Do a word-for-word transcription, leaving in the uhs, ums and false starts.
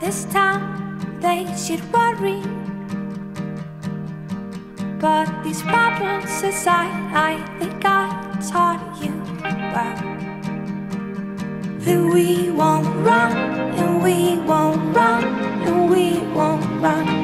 this time they should worry. But these problems aside, I think I taught you well that we won't run, and we won't run, and we won't run.